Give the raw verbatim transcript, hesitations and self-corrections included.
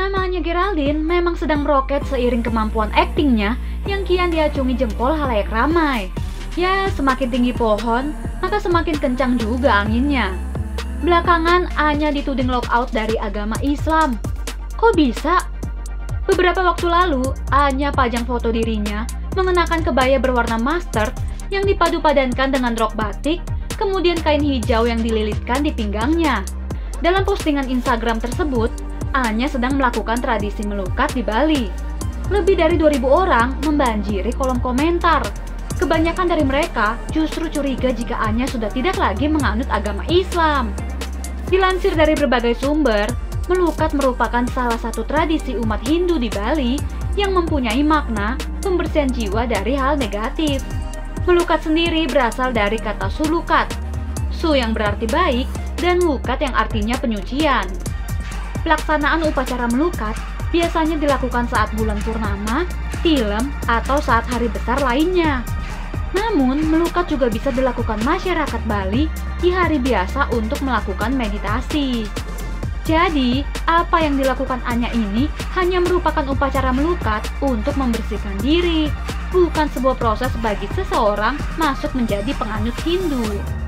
Namanya Geraldine memang sedang meroket seiring kemampuan aktingnya yang kian diacungi jempol halayak ramai. Ya, semakin tinggi pohon, maka semakin kencang juga anginnya. Belakangan Anya dituding lockout dari agama Islam. Kok bisa? Beberapa waktu lalu, Anya pajang foto dirinya mengenakan kebaya berwarna mustard yang dipadu-padankan dengan rok batik, kemudian kain hijau yang dililitkan di pinggangnya. Dalam postingan Instagram tersebut, Anya sedang melakukan tradisi melukat di Bali. Lebih dari dua ribu orang membanjiri kolom komentar. Kebanyakan dari mereka justru curiga jika Anya sudah tidak lagi menganut agama Islam. Dilansir dari berbagai sumber, melukat merupakan salah satu tradisi umat Hindu di Bali yang mempunyai makna pembersihan jiwa dari hal negatif. Melukat sendiri berasal dari kata sulukat, su yang berarti baik dan lukat yang artinya penyucian. Pelaksanaan upacara melukat biasanya dilakukan saat bulan purnama, tilem, atau saat hari besar lainnya. Namun, melukat juga bisa dilakukan masyarakat Bali di hari biasa untuk melakukan meditasi. Jadi, apa yang dilakukan Anya ini hanya merupakan upacara melukat untuk membersihkan diri, bukan sebuah proses bagi seseorang masuk menjadi penganut Hindu.